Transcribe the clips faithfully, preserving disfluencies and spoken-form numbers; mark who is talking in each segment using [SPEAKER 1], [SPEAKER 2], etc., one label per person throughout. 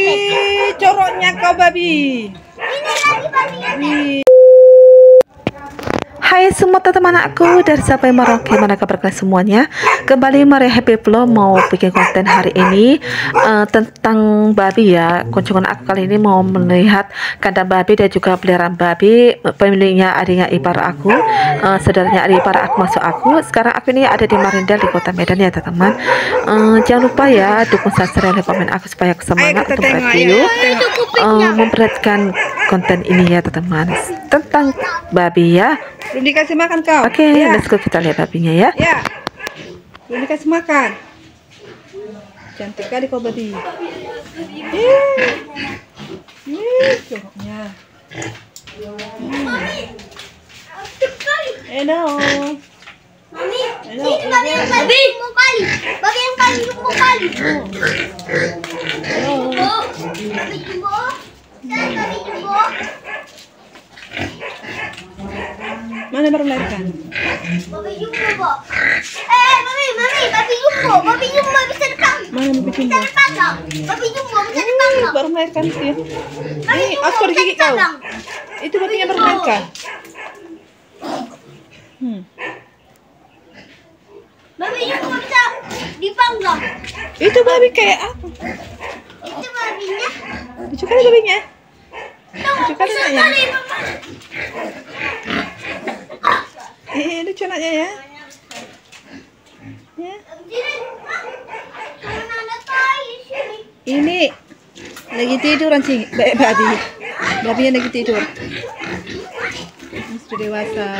[SPEAKER 1] Wih, coroknya kau babi.
[SPEAKER 2] Ini lagi babinya.
[SPEAKER 1] Wih. Hai semua teman-teman aku dari Sampai Merauke, gimana kabar kalian semuanya? Kembali Maria Happy Vlog mau bikin konten hari ini uh, tentang babi ya. Kunjungan aku kali ini mau melihat kandang babi dan juga peliharaan babi. Pemiliknya adiknya ipar aku, uh, saudaranya adik ipar aku masuk aku. Sekarang aku ini ada di Marindel di Kota Medan ya teman-teman. Uh, jangan lupa ya dukung subscribe dan komen aku supaya aku semangat untuk buat video uh, memperhatikan konten ini ya teman-teman tentang babi ya.
[SPEAKER 3] Belum dikasih makan kau.
[SPEAKER 1] Oke, okay,
[SPEAKER 3] ya.
[SPEAKER 1] let's go kita lihat babinya ya.
[SPEAKER 3] Ya. Belum dikasih makan. Cantik kali kau babi. Ih. Ih, joroknya. Hmm. Hello.
[SPEAKER 2] Mami,
[SPEAKER 3] Hello.
[SPEAKER 2] ini babi yang paling jumbo kali. Babi yang paling jumbo kali.
[SPEAKER 3] Hello.
[SPEAKER 2] Oh, babi jumbo. Saya babi jumbo.
[SPEAKER 3] Mana baru melahirkan?
[SPEAKER 2] Babi jumbo, Bo. Eh, mami, mami, babi jumbo. Babi jumbo bisa dipanggang.
[SPEAKER 3] Mana babi
[SPEAKER 2] Bisa
[SPEAKER 3] jumbo?
[SPEAKER 2] dipanggang. Babi jumbo bisa
[SPEAKER 3] Uh,
[SPEAKER 2] dipanggang.
[SPEAKER 3] baru melahirkan sih.
[SPEAKER 2] Babi
[SPEAKER 3] Ini
[SPEAKER 2] jumbo
[SPEAKER 3] aku
[SPEAKER 2] bisa
[SPEAKER 3] digigit kau.
[SPEAKER 2] dipanggang.
[SPEAKER 3] Itu babinya baru melahirkan. Hmm.
[SPEAKER 2] Babi jumbo bisa dipanggang.
[SPEAKER 3] Itu babi kayak apa?
[SPEAKER 2] Itu babinya.
[SPEAKER 3] Lucu kali babinya.
[SPEAKER 2] Tunggu,
[SPEAKER 3] Lucu kali
[SPEAKER 2] bisa
[SPEAKER 3] anaknya.
[SPEAKER 2] kali, Mama.
[SPEAKER 3] Eh, lucu anaknya ya. Ya.
[SPEAKER 2] Sini. Jangan ada tai di sini.
[SPEAKER 3] Ini lagi tiduran sih, ba- babi. Babinya lagi tidur. Ini sudah dewasa.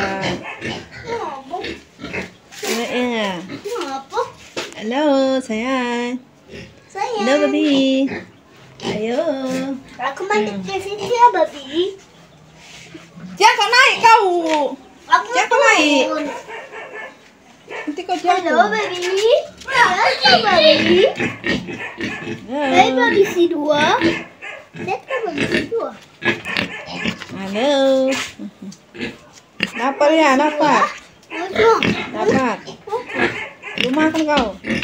[SPEAKER 3] Anaknya.
[SPEAKER 2] Kenapa?
[SPEAKER 3] Halo, sayang.
[SPEAKER 2] Sayang.
[SPEAKER 3] Halo, babi. Ayo.
[SPEAKER 2] Aku mandi ke sini ya, babi.
[SPEAKER 3] Jangan kau naik kau.
[SPEAKER 2] Aku
[SPEAKER 3] Jangan kau naik.
[SPEAKER 2] turun.
[SPEAKER 3] Nanti kau
[SPEAKER 2] Halo,
[SPEAKER 3] jatuh.
[SPEAKER 2] babi. Halo, babi. Hai,
[SPEAKER 3] Halo.
[SPEAKER 2] babi si dua. Lihat kan babi si dua.
[SPEAKER 3] Halo. Lapar ya, lapar.
[SPEAKER 2] Masuk.
[SPEAKER 3] Lapar. Belum makan kau.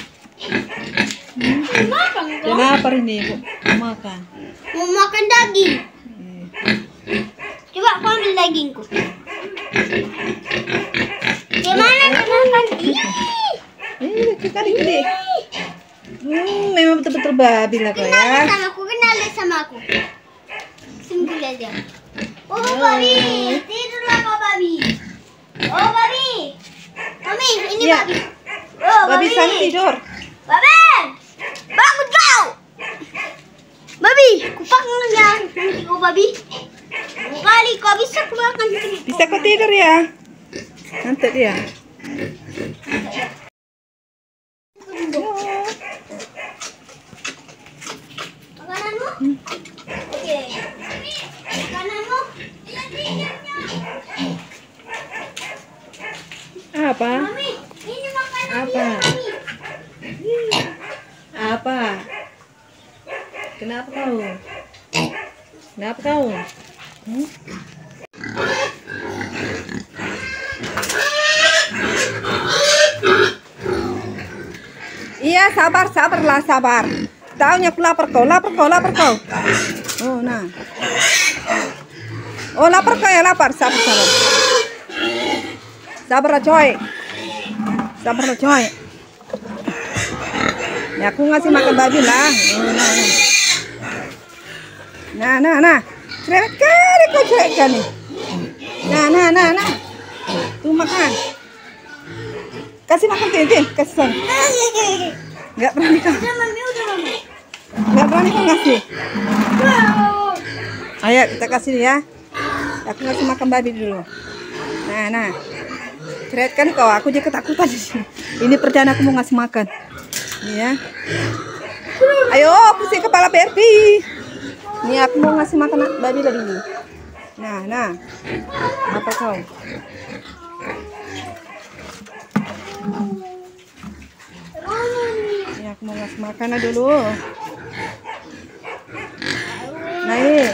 [SPEAKER 2] Makan
[SPEAKER 3] Dia
[SPEAKER 2] dong.
[SPEAKER 3] lapar ini, Bu. Mau makan.
[SPEAKER 2] Mau makan daging.
[SPEAKER 3] Eh.
[SPEAKER 2] Coba aku ambil dagingku. Gimana makan? Ih.
[SPEAKER 3] Eh, lucu kali gede. Hmm, memang betul-betul babi lah kau
[SPEAKER 2] Kenal
[SPEAKER 3] ya.
[SPEAKER 2] sama aku, kenal deh sama aku. Sungguh aja. Oh, babi. Tidurlah kau, babi. Oh, babi. Mami, ini
[SPEAKER 3] Iya.
[SPEAKER 2] babi. Oh,
[SPEAKER 3] Babi sana tidur.
[SPEAKER 2] Babi. Bangun kau. Babi, kupanggang ya. Nanti kau babi. Kali kau bisa keluarkan sini.
[SPEAKER 3] Bisa kau tidur ya? Ngantuk dia.
[SPEAKER 2] Makananmu? Oke. Makananmu?
[SPEAKER 3] Apa?
[SPEAKER 2] Mami, ini makanan
[SPEAKER 3] Apa?
[SPEAKER 2] dia, Mami.
[SPEAKER 3] Apa? Kenapa kau? Kenapa kau? Hmm? Iya, sabar, sabarlah, sabar. Taunya aku lapar kau, lapar kau, lapar kau. Oh, nah. Oh, lapar kau ya, lapar. Sabar, sabar. Sabarlah, coy. Sabarlah, coy. Ya, aku ngasih makan babi lah. Oh, nah, nah. Nah, nah, nah. Cerewet kali kau cerewet kali. Nah, nah, nah, nah. Tuh makan. Kasih makan Tintin, kasih sana. Nggak berani kau.
[SPEAKER 2] Udah, Mami, udah, Mami.
[SPEAKER 3] Nggak berani kau ngasih.
[SPEAKER 2] Wow.
[SPEAKER 3] Ayo kita kasih ya. Aku ngasih makan babi dulu. Nah, nah. Cerewet kan kau, aku juga ketakutan di sini. Ini perdana aku mau ngasih makan. Ini ya. Ayo, pusing kepala Barbie. Ini aku mau ngasih makan babi tadi. Nah, nah. Apa kau? Ini aku mau ngasih makan dulu. Nah, ini.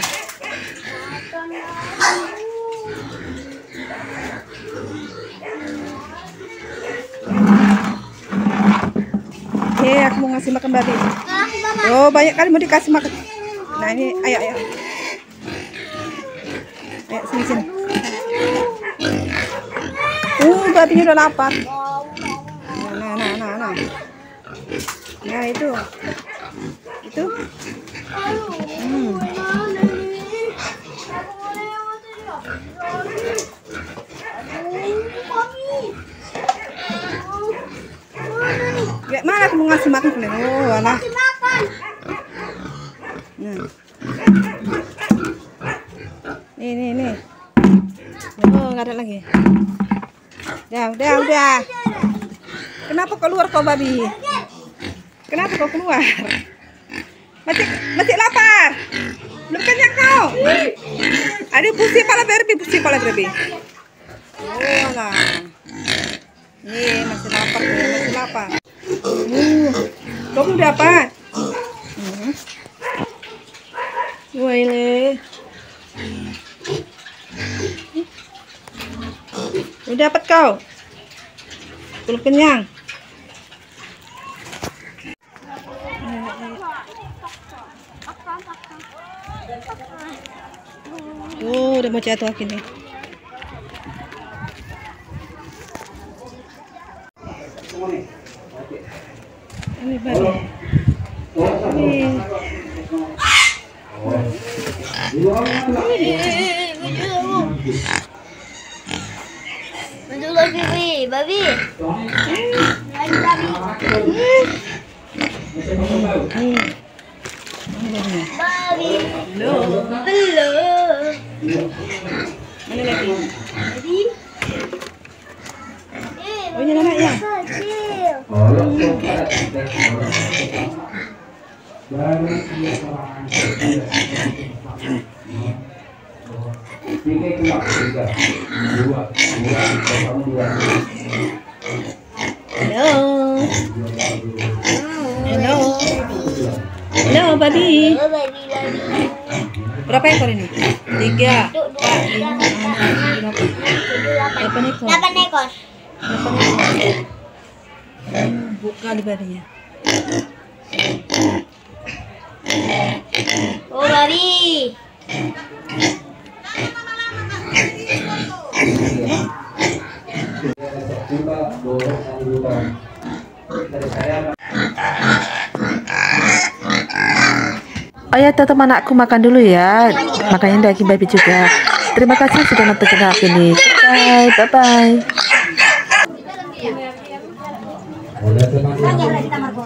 [SPEAKER 3] Oke, aku mau ngasih makan babi.
[SPEAKER 2] Kasih, Mama.
[SPEAKER 3] Oh, banyak kali mau dikasih makan. Nah ini, ayo, ayo. Ayo, sini, sini. Uh, babinya udah lapar. Nah, nah, nah, nah. Nah, itu. Itu. Hmm. Kayak mana aku mau ngasih makan kalian? Oh, alah. Nah. Nih, nih, nih. Oh, nggak ada lagi. Udah, udah, udah. Kenapa keluar kau babi? Kenapa kau keluar? Masih, masih lapar? Belum kenyang kau? Aduh, pusing kepala Barbie, pusing kepala Barbie. Oh, lah. Nih, masih lapar, masih lapar. Uh, kau udah apa? Hmm. Wile. Udah dapat kau? Belum kenyang? Oh, udah mau jatuh akhirnya. Ini baru. Ini.
[SPEAKER 2] Betul lagi, babi, babi. Lagi babi. Babi.
[SPEAKER 3] Halo.
[SPEAKER 2] Halo.
[SPEAKER 3] Mana lagi?
[SPEAKER 2] Babi. Eh,
[SPEAKER 3] Oh, ini anak ya.
[SPEAKER 2] kecil.
[SPEAKER 3] Halo. Halo. Halo, babi.
[SPEAKER 2] Oh, babi, babi.
[SPEAKER 3] Berapa ekor ini? Tiga.
[SPEAKER 2] Duk, dua, tiga, empat, lima, tujuh, delapan.
[SPEAKER 3] Delapan ekor.
[SPEAKER 2] Delapan ekor.
[SPEAKER 3] Delapan ekor. Hmm, buka di babinya.
[SPEAKER 2] Oh, babi.
[SPEAKER 1] Oh ya teman anakku makan dulu ya, makanya daging babi juga. Terima kasih sudah nonton channel aku ini. Bye bye bye.
[SPEAKER 2] Kita lagi, kita